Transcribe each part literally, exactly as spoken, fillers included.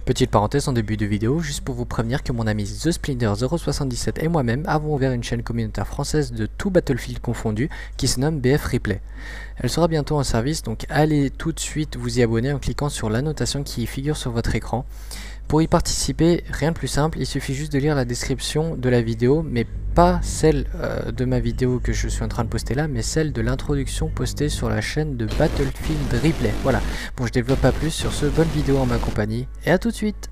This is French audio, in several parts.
Petite parenthèse en début de vidéo, juste pour vous prévenir que mon ami The Splinter zéro soixante-dix-sept et moi-même avons ouvert une chaîne communautaire française de tout Battlefield confondu qui se nomme B F Replay. Elle sera bientôt en service, donc allez tout de suite vous y abonner en cliquant sur l'annotation qui figure sur votre écran. Pour y participer, rien de plus simple, il suffit juste de lire la description de la vidéo, mais pas celle euh, de ma vidéo que je suis en train de poster là, mais celle de l'introduction postée sur la chaîne de Battlefield Replay. Voilà, bon je développe pas plus sur ce, bonne vidéo en ma compagnie, et à tout de suite.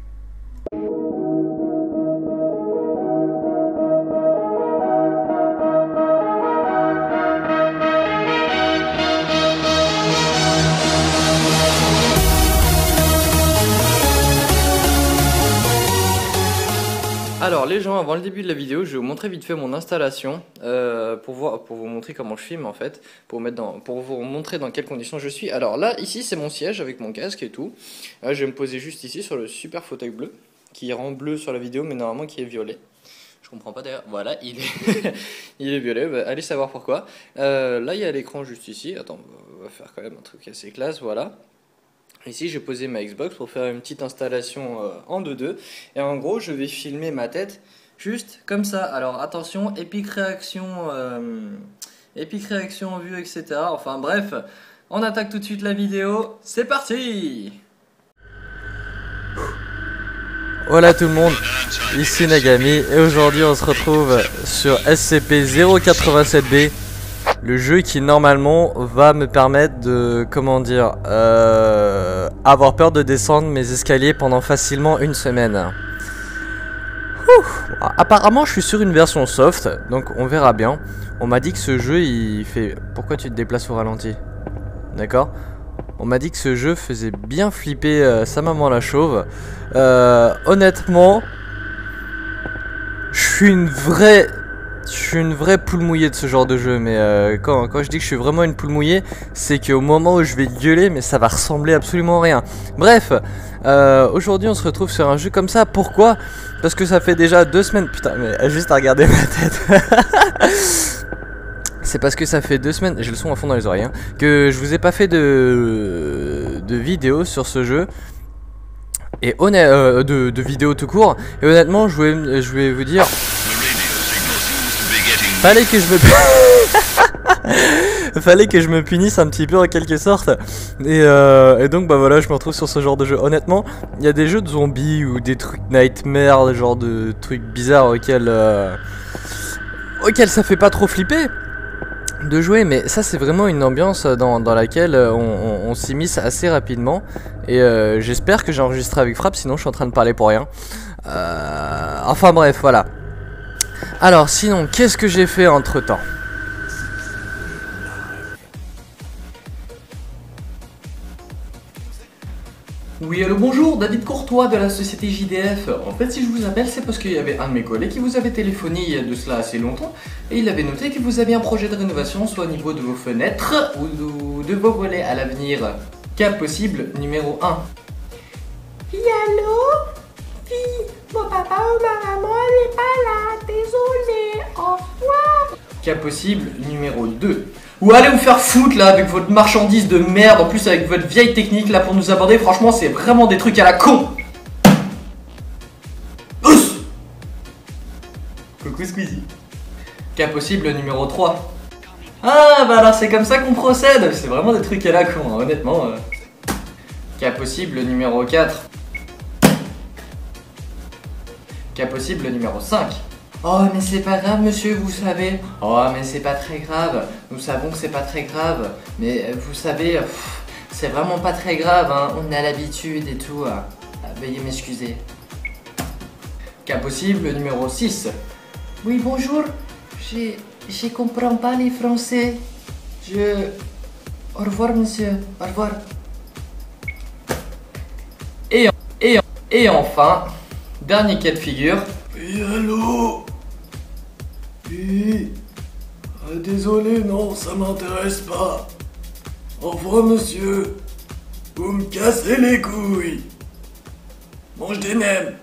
Alors les gens, avant le début de la vidéo, je vais vous montrer vite fait mon installation euh, pour, voir, pour vous montrer comment je filme en fait, pour, mettre dans, pour vous montrer dans quelles conditions je suis. Alors là, ici c'est mon siège avec mon casque et tout. Là, je vais me poser juste ici sur le super fauteuil bleu, qui rend bleu sur la vidéo mais normalement qui est violet. Je comprends pas d'ailleurs, voilà, il est, il est violet, bah, allez savoir pourquoi. Euh, là il y a l'écran juste ici, attends, on va faire quand même un truc assez classe, voilà. Ici, j'ai posé ma Xbox pour faire une petite installation euh, en deux deux. Et en gros, je vais filmer ma tête juste comme ça. Alors attention, épique réaction, euh, épique réaction en vue, et cetera. Enfin bref, on attaque tout de suite la vidéo. C'est parti! Voilà tout le monde, ici Nagami, et aujourd'hui on se retrouve sur S C P zéro quatre-vingt-sept B. Le jeu qui normalement va me permettre de, comment dire, euh, avoir peur de descendre mes escaliers pendant facilement une semaine. Ouh. Apparemment je suis sur une version soft, donc on verra bien. On m'a dit que ce jeu il fait... Pourquoi tu te déplaces au ralenti? D'accord. On m'a dit que ce jeu faisait bien flipper euh, sa maman la chauve. Euh, honnêtement, je suis une vraie... Je suis une vraie poule mouillée de ce genre de jeu, mais euh, quand, quand je dis que je suis vraiment une poule mouillée, c'est qu'au moment où je vais gueuler, mais ça va ressembler absolument à rien. Bref, euh, aujourd'hui on se retrouve sur un jeu comme ça, pourquoi? Parce que ça fait déjà deux semaines, putain, mais juste à regarder ma tête. C'est parce que ça fait deux semaines, j'ai le son à fond dans les oreilles, hein, que je vous ai pas fait de, de vidéo sur ce jeu. Et honnête, euh, de, de vidéo tout court, et honnêtement je vais, je vais vous dire... Fallait que je me Fallait que je me punisse un petit peu en quelque sorte. Et, euh, et donc bah voilà, je me retrouve sur ce genre de jeu. Honnêtement, il y a des jeux de zombies ou des trucs nightmare, le genre de trucs bizarres auxquels euh, auxquels ça fait pas trop flipper de jouer, mais ça c'est vraiment une ambiance dans, dans laquelle on, on, on s'immisce assez rapidement. Et euh, j'espère que j'ai enregistré avec Frappe, sinon je suis en train de parler pour rien. Euh, enfin bref, voilà. Alors sinon, qu'est-ce que j'ai fait entre temps? Oui, allô, bonjour, David Courtois de la société J D F. En fait, si je vous appelle, c'est parce qu'il y avait un de mes collègues qui vous avait téléphoné il y a de cela assez longtemps et il avait noté que vous aviez un projet de rénovation, soit au niveau de vos fenêtres ou de vos volets à l'avenir. Cas possible numéro un. Oui, allô? Oui, mon papa ou ma maman n'est pas là, désolé, au revoir. Cas possible numéro deux. Ou allez vous faire foutre là avec votre marchandise de merde, en plus avec votre vieille technique là pour nous aborder, franchement c'est vraiment des trucs à la con. Ouss. Coucou Squeezie. Cas possible numéro trois. Ah bah alors c'est comme ça qu'on procède, c'est vraiment des trucs à la con, hein, honnêtement. Euh. Cas possible numéro quatre. Cas possible numéro cinq. Oh mais c'est pas grave monsieur, vous savez. Oh mais c'est pas très grave. Nous savons que c'est pas très grave. Mais vous savez, c'est vraiment pas très grave, hein. On a l'habitude et tout. Ah, veuillez m'excuser. Cas possible numéro six. Oui bonjour, je, je comprends pas les français. Je... Au revoir monsieur, au revoir. Et, et, et enfin, dernier cas de figure. Oui, allô? Oui. Ah, désolé, non, ça m'intéresse pas. Au revoir, monsieur. Vous me cassez les couilles. Mange des nems.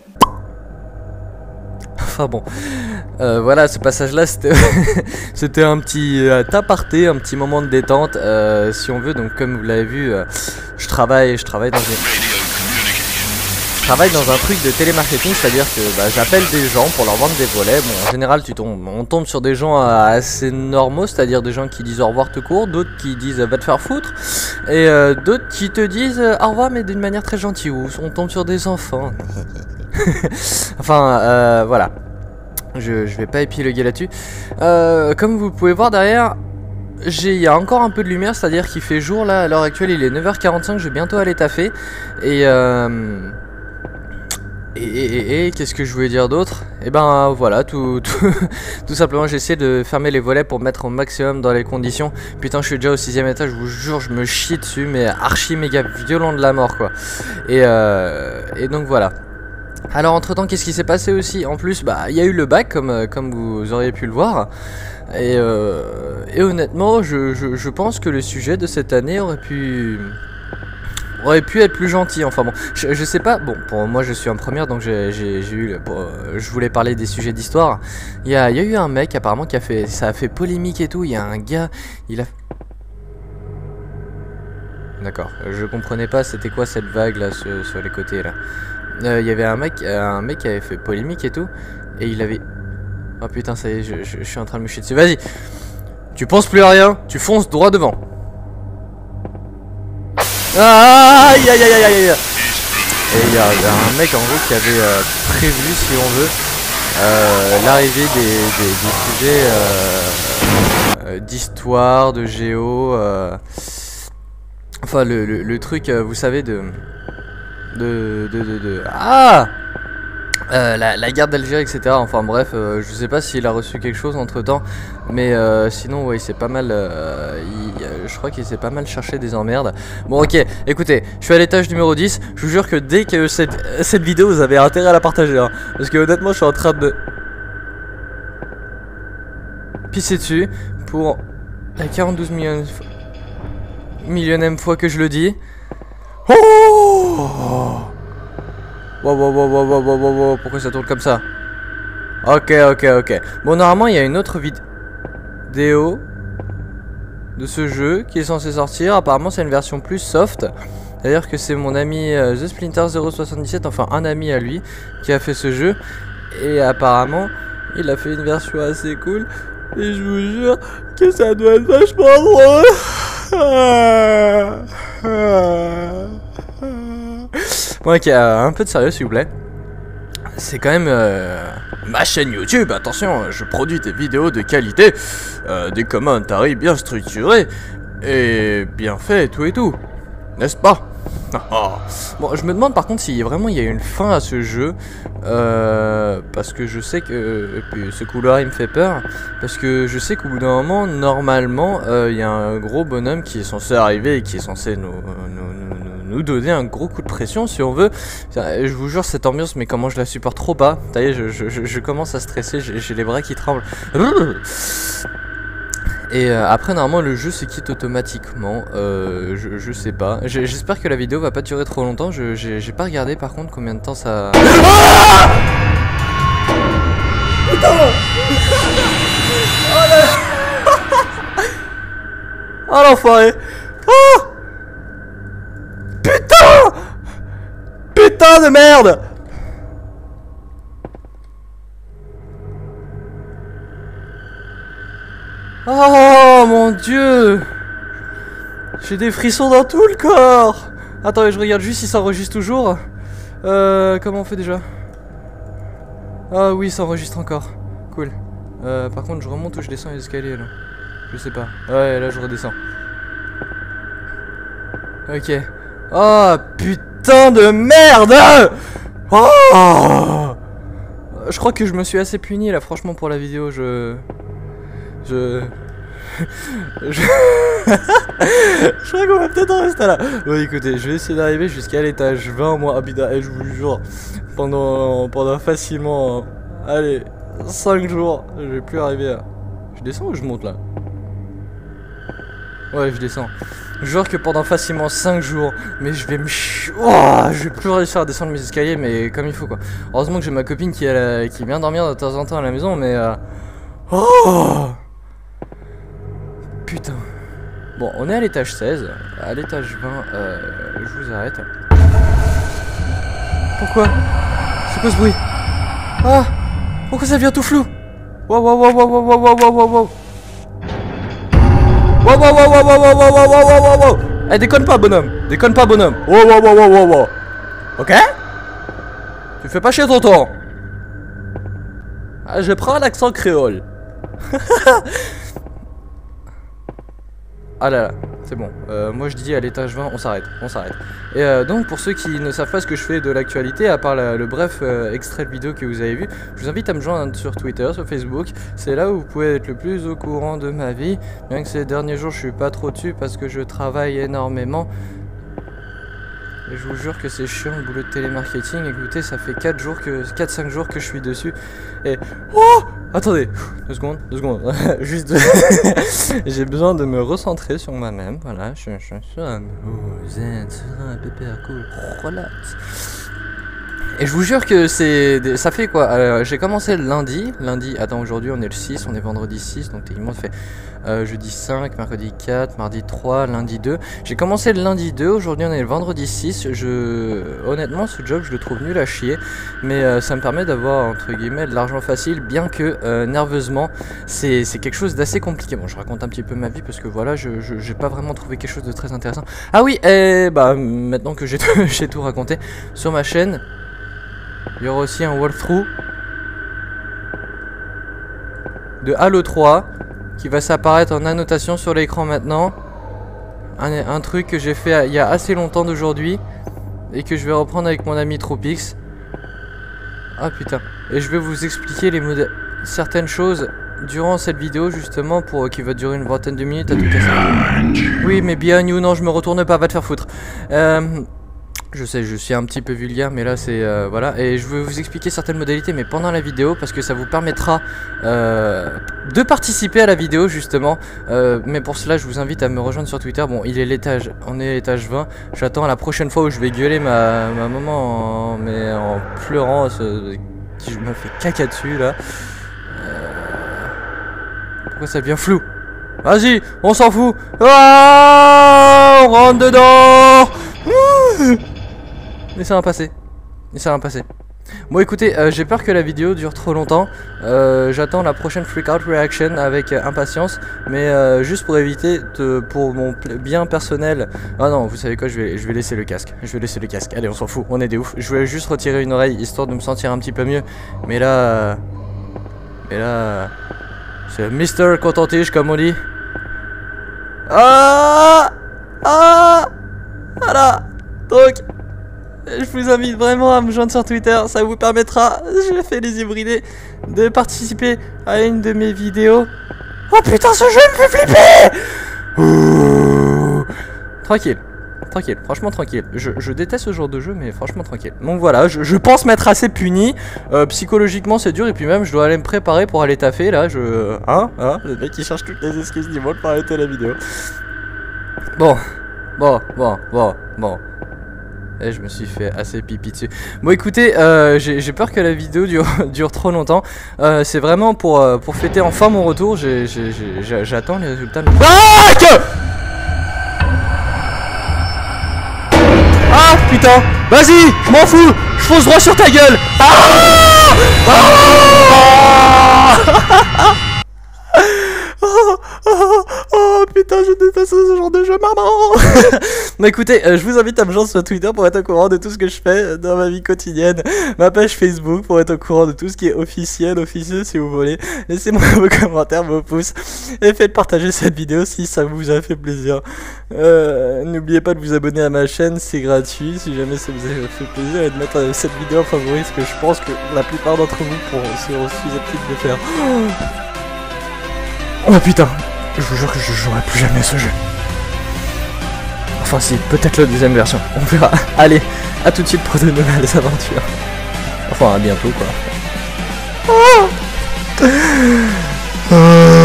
Enfin bon, euh, voilà, ce passage-là, c'était c'était un petit euh, aparté, un petit moment de détente, euh, si on veut. Donc, comme vous l'avez vu, euh, je travaille, je travaille dans une, je travaille dans un truc de télémarketing, c'est-à-dire que bah, j'appelle des gens pour leur vendre des volets. Bon, en général, tu tombes, on tombe sur des gens assez normaux, c'est-à-dire des gens qui disent au revoir tout court, d'autres qui disent va te faire foutre, et euh, d'autres qui te disent euh, au revoir mais d'une manière très gentille, ou on tombe sur des enfants. Enfin, euh, voilà. Je, je vais pas épiloguer là-dessus. Euh, comme vous pouvez voir derrière, il y a encore un peu de lumière, c'est-à-dire qu'il fait jour là, à l'heure actuelle il est neuf heures quarante-cinq, je vais bientôt aller taffer. Et euh, et, et, et, et qu'est-ce que je voulais dire d'autre? Et ben voilà, tout, tout, tout simplement j'ai essayé de fermer les volets pour mettre au maximum dans les conditions. Putain, je suis déjà au sixième étage, je vous jure, je me chie dessus, mais archi méga violent de la mort quoi. Et, euh, et donc voilà. Alors entre temps, qu'est-ce qui s'est passé aussi? En plus, bah il y a eu le bac comme, comme vous auriez pu le voir. Et, euh, et honnêtement, je, je, je pense que le sujet de cette année aurait pu aurait pu être plus gentil. Enfin bon, je, je sais pas. Bon, pour moi, je suis en première, donc j'ai eu. Pour, je voulais parler des sujets d'histoire. Il y a, y a eu un mec apparemment qui a fait, ça a fait polémique et tout. Il y a un gars, il a. D'accord. Je comprenais pas. C'était quoi cette vague là sur, sur les côtés là. Il euh, y avait un mec, un mec qui avait fait polémique et tout, et il avait. Oh putain, ça y est, je, je, je suis en train de me chier dessus. Vas-y, tu penses plus à rien, tu fonces droit devant. Aïe aïe aïe aïe aïe. Et il y, y a un mec en gros qui avait euh, prévu, si on veut, euh, l'arrivée des, des, des sujets euh, euh, d'histoire, de géo, euh, enfin le, le, le truc, euh, vous savez, de... De, de, de, de... Ah euh, la, la guerre d'Algérie, et cetera. Enfin bref, euh, je sais pas s'il a reçu quelque chose entre temps, mais euh, sinon, ouais, il s'est pas mal. Euh, il, euh, je crois qu'il s'est pas mal cherché des emmerdes. Bon, ok, écoutez, je suis à l'étage numéro dix. Je vous jure que dès que cette, cette vidéo, vous avez intérêt à la partager. Hein, parce que honnêtement, je suis en train de pisser dessus pour la quarante-douze millions... millionième fois que je le dis. Oh! Wow, wow, wow, wow, wow, wow, wow, wow, pourquoi ça tourne comme ça? Ok, ok, ok. Bon, normalement, il y a une autre vidéo de ce jeu qui est censée sortir. Apparemment, c'est une version plus soft. C'est-à-dire que c'est mon ami euh, The Splinter zéro soixante-dix-sept, enfin un ami à lui, qui a fait ce jeu. Et apparemment, il a fait une version assez cool. Et je vous jure que ça doit être vachement drôle. Bon, ok, euh, un peu de sérieux s'il vous plaît. C'est quand même euh, ma chaîne YouTube, attention, je produis des vidéos de qualité, euh, des commentaires bien structurés et bien faits, tout et tout, n'est-ce pas? Bon, je me demande par contre si vraiment il y a une fin à ce jeu, euh, parce que je sais que et puis ce couloir il me fait peur, parce que je sais qu'au bout d'un moment, normalement, il euh, y a un gros bonhomme qui est censé arriver et qui est censé nous, nous, nous, nous donner un gros coup de pression si on veut. Je vous jure, cette ambiance, mais comment je la supporte trop pas. Ça y est, je, je, je, je commence à stresser, j'ai les bras qui tremblent. Et euh, après normalement le jeu se quitte automatiquement, euh, je, je sais pas, j'espère que la vidéo va pas durer trop longtemps, j'ai pas regardé par contre combien de temps ça... Ah putain. Oh là. Oh l'enfoiré. Oh putain. Putain de merde. Oh mon dieu. J'ai des frissons dans tout le corps. Attends, je regarde juste si ça enregistre toujours. Euh, comment on fait déjà? Ah oui, ça enregistre encore. Cool. Euh, par contre, je remonte ou je descends les escaliers là? Je sais pas. Ouais, là je redescends. Ok. Oh putain de merde. Oh. Je crois que je me suis assez puni là, franchement, pour la vidéo. Je... Je... je... je crois qu'on va peut-être en rester là. Bon écoutez, je vais essayer d'arriver jusqu'à l'étage vingt moi. Ah putain, et je vous jure, pendant, pendant facilement, allez, cinq jours, je vais plus arriver à... Je descends ou je monte là? Ouais, je descends. Je jure que pendant facilement cinq jours, mais je vais me... Oh, je vais plus réussir à descendre mes escaliers, mais comme il faut quoi. Heureusement que j'ai ma copine qui, est là, qui vient dormir de temps en temps à la maison, mais... Euh... Oh putain. Bon, on est à l'étage seize. À l'étage vingt, euh, je vous arrête. Pourquoi? C'est quoi ce bruit? Ah! Pourquoi ça devient tout flou? Wow, wow, wow, wow, wow, wow, wow, wow, wow. Wow, wow, wow, wow, wow, wow, wow, wow, wow, wow, wow. Eh, déconne pas, bonhomme. Déconne pas, bonhomme. Wow, wow, wow, wow, wow, wow. Ok? Tu fais pas chier tonton. Ah, je prends l'accent créole. Ah là là, c'est bon. Euh, moi je dis à l'étage vingt, on s'arrête, on s'arrête. Et euh, donc pour ceux qui ne savent pas ce que je fais de l'actualité, à part la, le bref euh, extrait de vidéo que vous avez vu, je vous invite à me joindre sur Twitter, sur Facebook. C'est là où vous pouvez être le plus au courant de ma vie. Bien que ces derniers jours je suis pas trop dessus parce que je travaille énormément. Et je vous jure que c'est chiant le boulot de télémarketing. Écoutez, ça fait quatre jours que quatre cinq jours que je suis dessus. Et oh, attendez, deux secondes, deux secondes. Juste j'ai besoin de me recentrer sur moi-même. Voilà, je suis sur un zen, un pépère cool, relax. Et je vous jure que c'est ça fait quoi, euh, j'ai commencé le lundi, lundi, attends, aujourd'hui on est le six, on est vendredi six, donc techniquement ça fait euh, jeudi cinq, mercredi quatre, mardi trois, lundi deux. J'ai commencé le lundi deux, aujourd'hui on est le vendredi six. Je honnêtement ce job je le trouve nul à chier, mais euh, ça me permet d'avoir entre guillemets de l'argent facile, bien que euh, nerveusement c'est quelque chose d'assez compliqué. Bon, je raconte un petit peu ma vie parce que voilà, je j'ai pas vraiment trouvé quelque chose de très intéressant. Ah oui, et bah maintenant que j'ai j'ai tout raconté sur ma chaîne, il y aura aussi un walkthrough de Halo trois qui va s'apparaître en annotation sur l'écran maintenant. Un, un truc que j'ai fait il y a assez longtemps d'aujourd'hui et que je vais reprendre avec mon ami Tropix. Ah putain. Et je vais vous expliquer les certaines choses durant cette vidéo justement pour qui va durer une vingtaine de minutes à tout casser. Oui mais behind you, non je me retourne pas, va te faire foutre. Euh... Je sais, je suis un petit peu vulgaire, mais là c'est euh, voilà. Et je vais vous expliquer certaines modalités, mais pendant la vidéo, parce que ça vous permettra euh, de participer à la vidéo justement. Euh, mais pour cela, je vous invite à me rejoindre sur Twitter. Bon, il est l'étage, on est à l'étage vingt. J'attends la prochaine fois où je vais gueuler ma, ma maman, en, mais en pleurant, ce, qui je me fais caca dessus là. Euh, pourquoi ça devient flou? Vas-y, on s'en fout. Ah, on rentre dedans. Ouh, mais ça va passer. Mais ça va passer. Bon écoutez, euh, j'ai peur que la vidéo dure trop longtemps. euh, J'attends la prochaine freak out reaction avec euh, impatience. Mais euh, juste pour éviter de, pour mon bien personnel. Ah non, vous savez quoi, je vais, je vais laisser le casque. Je vais laisser le casque, allez on s'en fout, on est des ouf. Je voulais juste retirer une oreille histoire de me sentir un petit peu mieux. Mais là euh, Mais là c'est Mister Contentige comme on dit. Ah Ah Voilà. Donc je vous invite vraiment à me joindre sur Twitter. Ça vous permettra, je fais les hybridés, de participer à une de mes vidéos. Oh putain, ce jeu me fait flipper. Ouh. Tranquille, tranquille, franchement tranquille. Je, je déteste ce genre de jeu, mais franchement tranquille. Donc voilà, je, je pense m'être assez puni. euh, Psychologiquement c'est dur. Et puis même je dois aller me préparer pour aller taffer. Là je... Hein, hein, le mec qui cherche toutes les excuses du monde pour arrêter la vidéo. Bon, bon, bon, bon, bon. Et je me suis fait assez pipi dessus. Bon écoutez, euh, j'ai peur que la vidéo dure, dure trop longtemps. euh, C'est vraiment pour, euh, pour fêter enfin mon retour. J'attends les résultats de... Ah, que... ah putain. Vas-y, je m'en fous. Je fonce droit sur ta gueule. Ah, ah oh, oh, oh putain, je déteste ce genre de jeu, maman. Bah écoutez, euh, je vous invite à me joindre sur Twitter pour être au courant de tout ce que je fais dans ma vie quotidienne. Ma page Facebook pour être au courant de tout ce qui est officiel, officieux si vous voulez. Laissez-moi vos commentaires, vos pouces. Et faites partager cette vidéo si ça vous a fait plaisir. euh, N'oubliez pas de vous abonner à ma chaîne, c'est gratuit si jamais ça vous a fait plaisir. Et de mettre euh, cette vidéo en favori, ce que je pense que la plupart d'entre vous pourront seront susceptibles de faire. Oh putain, je vous jure que je jouerai plus jamais à ce jeu. Enfin si, peut-être la deuxième version, on verra. Allez, à tout de suite pour de nouvelles aventures. Enfin à bientôt quoi. Oh. Oh.